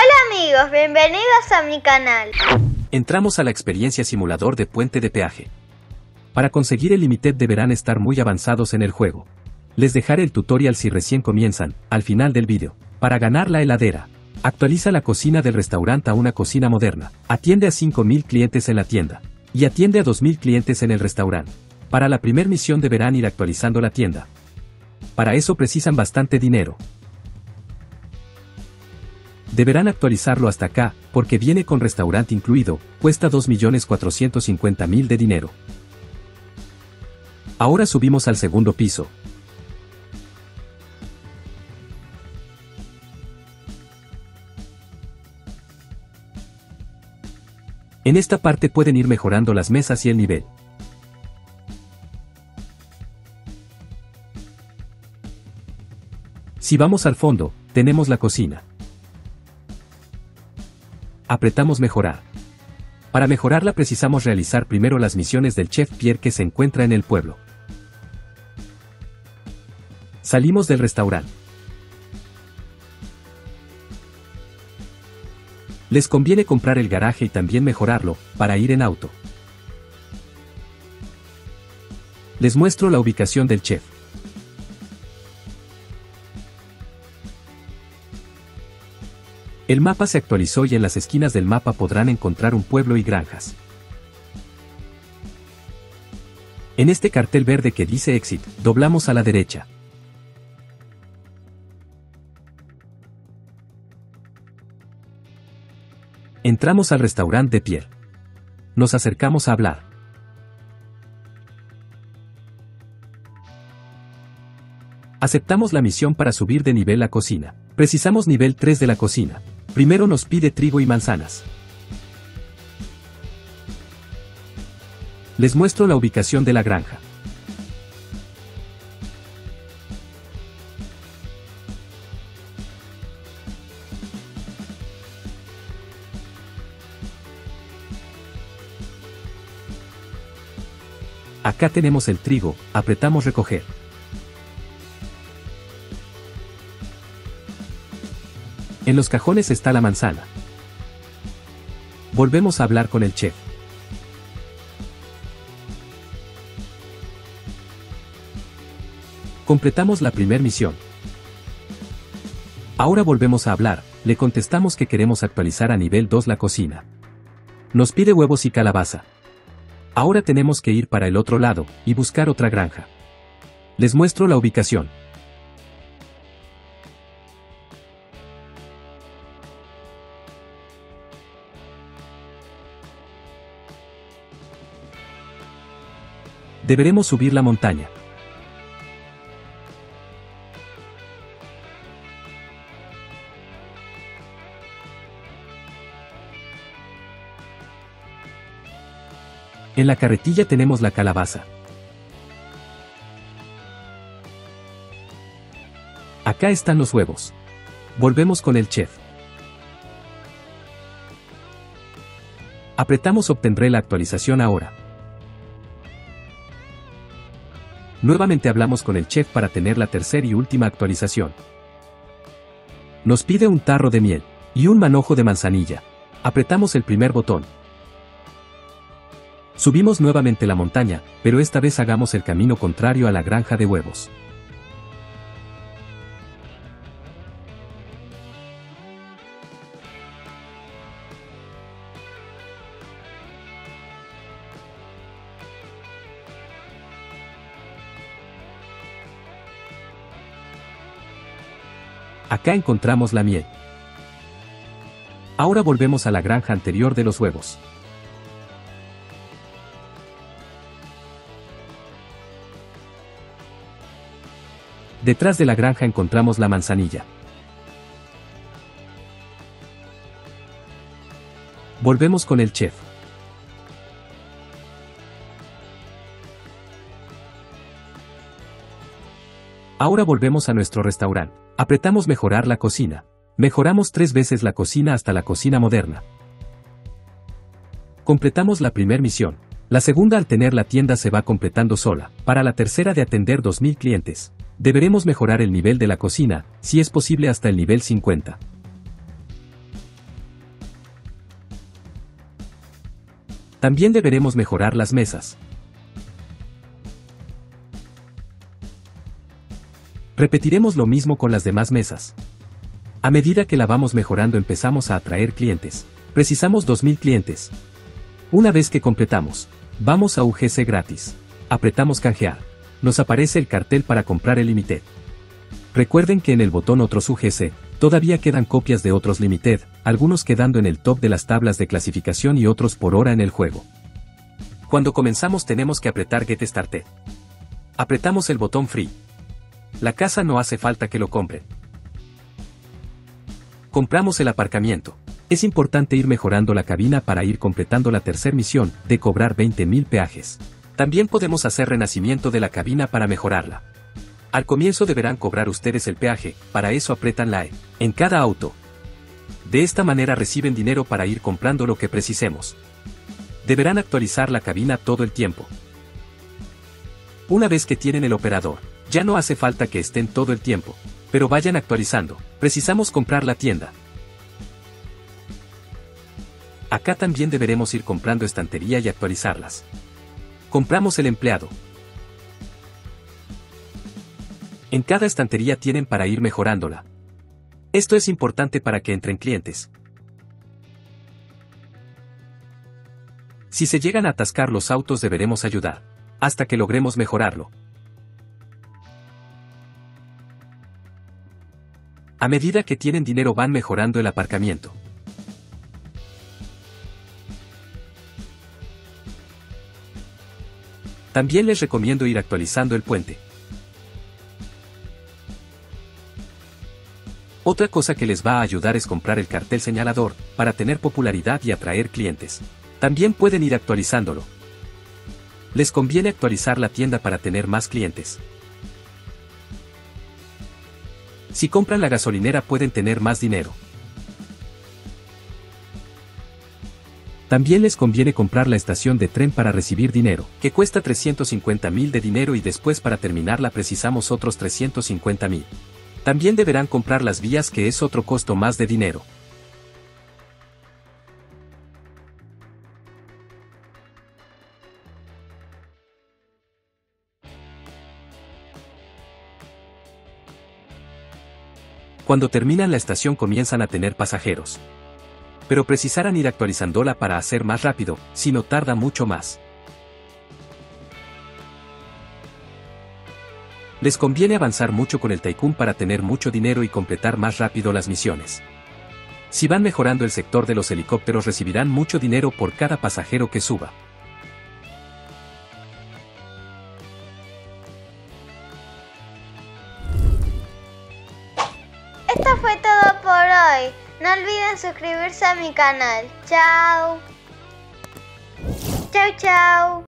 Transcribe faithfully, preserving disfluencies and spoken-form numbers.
Hola amigos, bienvenidos a mi canal. Entramos a la experiencia simulador de puente de peaje. Para conseguir el Limited deberán estar muy avanzados en el juego. Les dejaré el tutorial si recién comienzan, al final del vídeo. Para ganar la heladera, actualiza la cocina del restaurante a una cocina moderna. Atiende a cinco mil clientes en la tienda. Y atiende a dos mil clientes en el restaurante. Para la primer misión deberán ir actualizando la tienda. Para eso precisan bastante dinero. Deberán actualizarlo hasta acá, porque viene con restaurante incluido, cuesta dos millones cuatrocientos cincuenta mil de dinero. Ahora subimos al segundo piso. En esta parte pueden ir mejorando las mesas y el nivel. Si vamos al fondo, tenemos la cocina. Apretamos mejorar. Para mejorarla precisamos realizar primero las misiones del chef Pierre que se encuentra en el pueblo. Salimos del restaurante. Les conviene comprar el garaje y también mejorarlo, para ir en auto. Les muestro la ubicación del chef. El mapa se actualizó y en las esquinas del mapa podrán encontrar un pueblo y granjas. En este cartel verde que dice Exit, doblamos a la derecha. Entramos al restaurante de Pierre. Nos acercamos a hablar. Aceptamos la misión para subir de nivel la cocina. Precisamos nivel tres de la cocina. Primero nos pide trigo y manzanas. Les muestro la ubicación de la granja. Acá tenemos el trigo, apretamos recoger. En los cajones está la manzana. Volvemos a hablar con el chef. Completamos la primer misión. Ahora volvemos a hablar, le contestamos que queremos actualizar a nivel dos la cocina. Nos pide huevos y calabaza. Ahora tenemos que ir para el otro lado, y buscar otra granja. Les muestro la ubicación. Deberemos subir la montaña. En la carretilla tenemos la calabaza. Acá están los huevos. Volvemos con el chef. Apretamos obtendré la actualización ahora. Nuevamente hablamos con el chef para tener la tercera y última actualización. Nos pide un tarro de miel y un manojo de manzanilla. Apretamos el primer botón. Subimos nuevamente la montaña, pero esta vez hagamos el camino contrario a la granja de huevos. Acá encontramos la miel. Ahora volvemos a la granja anterior de los huevos. Detrás de la granja encontramos la manzanilla. Volvemos con el chef. Ahora volvemos a nuestro restaurante. Apretamos mejorar la cocina. Mejoramos tres veces la cocina hasta la cocina moderna. Completamos la primera misión. La segunda al tener la tienda se va completando sola. Para la tercera de atender dos mil clientes. Deberemos mejorar el nivel de la cocina, si es posible hasta el nivel cincuenta. También deberemos mejorar las mesas. Repetiremos lo mismo con las demás mesas. A medida que la vamos mejorando empezamos a atraer clientes. Precisamos dos mil clientes. Una vez que completamos, vamos a U G C gratis. Apretamos canjear. Nos aparece el cartel para comprar el Limited. Recuerden que en el botón Otros U G C, todavía quedan copias de otros Limited, algunos quedando en el top de las tablas de clasificación y otros por hora en el juego. Cuando comenzamos tenemos que apretar Get Started. Apretamos el botón Free. La casa no hace falta que lo compren. Compramos el aparcamiento. Es importante ir mejorando la cabina para ir completando la tercera misión, de cobrar veinte mil peajes. También podemos hacer renacimiento de la cabina para mejorarla. Al comienzo deberán cobrar ustedes el peaje, para eso apretan la E en cada auto. De esta manera reciben dinero para ir comprando lo que precisemos. Deberán actualizar la cabina todo el tiempo. Una vez que tienen el operador, ya no hace falta que estén todo el tiempo, pero vayan actualizando. Precisamos comprar la tienda. Acá también deberemos ir comprando estantería y actualizarlas. Compramos el empleado. En cada estantería tienen para ir mejorándola. Esto es importante para que entren clientes. Si se llegan a atascar los autos deberemos ayudar, hasta que logremos mejorarlo. A medida que tienen dinero van mejorando el aparcamiento. También les recomiendo ir actualizando el puente. Otra cosa que les va a ayudar es comprar el cartel señalador, para tener popularidad y atraer clientes. También pueden ir actualizándolo. Les conviene actualizar la tienda para tener más clientes. Si compran la gasolinera pueden tener más dinero. También les conviene comprar la estación de tren para recibir dinero, que cuesta trescientos cincuenta mil de dinero y después para terminarla precisamos otros trescientos cincuenta mil. También deberán comprar las vías que es otro costo más de dinero. Cuando terminan la estación comienzan a tener pasajeros. Pero precisarán ir actualizándola para hacer más rápido, si no tarda mucho más. Les conviene avanzar mucho con el Tycoon para tener mucho dinero y completar más rápido las misiones. Si van mejorando el sector de los helicópteros recibirán mucho dinero por cada pasajero que suba. Esto fue todo por hoy. No olviden suscribirse a mi canal. Chao. Chao, chao.